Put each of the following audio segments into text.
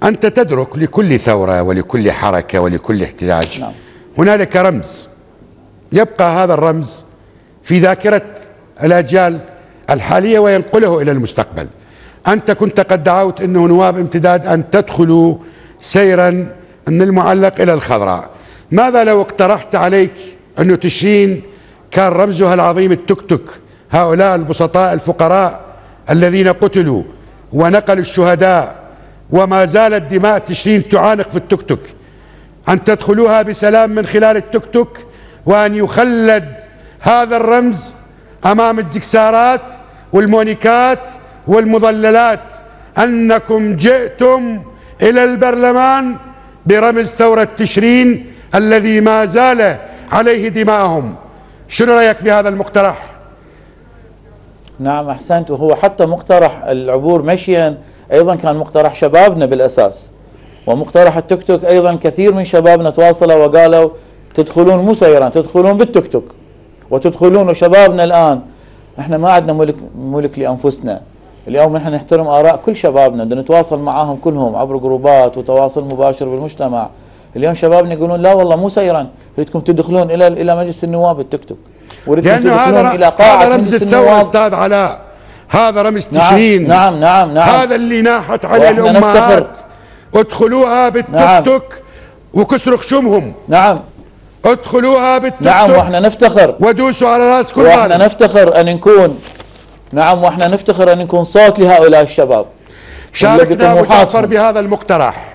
أنت تدرك لكل ثورة ولكل حركة ولكل احتجاج نعم. هنالك رمز، يبقى هذا الرمز في ذاكرة الأجيال الحالية وينقله إلى المستقبل. أنت كنت قد دعوت أنه نواب امتداد أن تدخلوا سيرا من المعلق إلى الخضراء. ماذا لو اقترحت عليك أنه تشرين كان رمزها العظيم التوك توك، هؤلاء البسطاء الفقراء الذين قتلوا ونقلوا الشهداء وما زالت دماء تشرين تعانق في التوك توك، أن تدخلوها بسلام من خلال التوك توك، وأن يخلد هذا الرمز أمام الدكسارات والمونيكات والمظللات أنكم جئتم إلى البرلمان برمز ثورة تشرين الذي ما زال عليه دماءهم. شنو رأيك بهذا المقترح؟ نعم أحسنت. وهو حتى مقترح العبور مشيا أيضا كان مقترح شبابنا بالأساس، ومقترح التوك توك أيضا كثير من شبابنا تواصلوا وقالوا تدخلون مو سيران، تدخلون بالتوك توك وتدخلون. وشبابنا الآن احنا ما عندنا ملك لأنفسنا، اليوم نحن نحترم آراء كل شبابنا، بدنا نتواصل معاهم كلهم عبر جروبات وتواصل مباشر بالمجتمع. اليوم شبابنا يقولون لا والله مو سيران، اريدكم تدخلون إلى مجلس النواب التوك توك، وردكم تدخلون إلى قاعة رمز الثورة أستاذ علاء، هذا رمز تشرين. نعم نعم نعم، هذا اللي ناحت عليه الأمهات. ادخلوها بالتوك توك وكسروا خشمهم. نعم ادخلوها بالتوك توك. نعم واحنا نفتخر ودوسوا على راس كل واحنا نفتخر أن نكون، نعم واحنا نفتخر أن نكون صوت لهؤلاء الشباب. شاركنا أبو جعفر بهذا المقترح،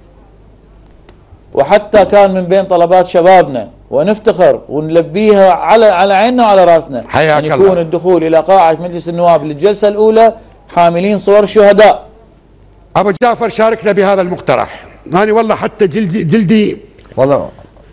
وحتى كان من بين طلبات شبابنا ونفتخر ونلبيها على عيننا وعلى راسنا، أن يكون الدخول إلى قاعة مجلس النواب للجلسة الأولى حاملين صور الشهداء. أبو جعفر شاركنا بهذا المقترح. أنا والله حتى جلدي والله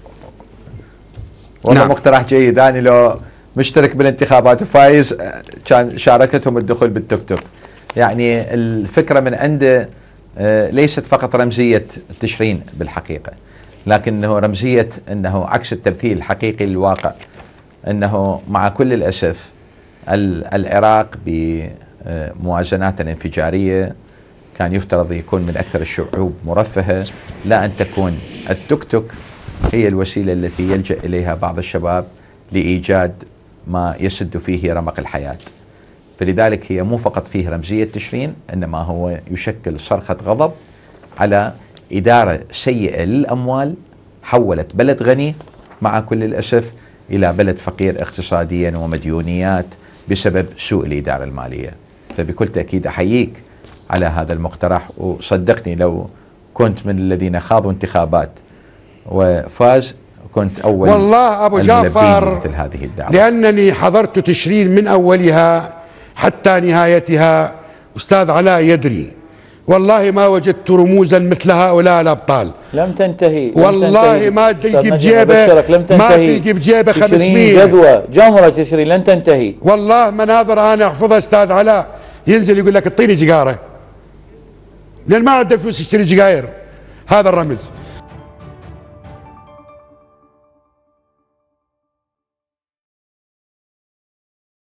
نعم. مقترح جيد. أنا لو مشترك بالانتخابات وفايز كان شاركتهم الدخول بالتوك توك. يعني الفكرة من عنده ليست فقط رمزية تشرين بالحقيقة، لكنه رمزية أنه عكس التمثيل الحقيقي للواقع. أنه مع كل الأسف العراق بموازنات الانفجارية كان يفترض يكون من أكثر الشعوب مرفهة، لا أن تكون التوك توك هي الوسيلة التي يلجأ إليها بعض الشباب لإيجاد ما يسد فيه رمق الحياة. فلذلك هي مو فقط فيه رمزية تشرين، إنما هو يشكل صرخة غضب على إدارة سيئة للأموال، حولت بلد غني مع كل الأسف إلى بلد فقير اقتصاديا ومديونيات بسبب سوء الإدارة المالية. فبكل تأكيد أحييك على هذا المقترح، وصدقني لو كنت من الذين خاضوا انتخابات وفاز كنت أول والله أبو جعفر، مثل هذه الدعوة، لأنني حضرت تشرين من أولها حتى نهايتها. أستاذ علاء يدري والله ما وجدت رموزا مثل هؤلاء الأبطال. لم تنتهي والله ما تلقي بجيبه، ما تلقي بجيبه 500 جذوة جمرة تشرين لن تنتهي. والله مناظر أنا أحفظها أستاذ علاء، ينزل يقول لك اعطيني جيجارة، لأن ما عنده فلوس يشتري جيجاير. هذا الرمز.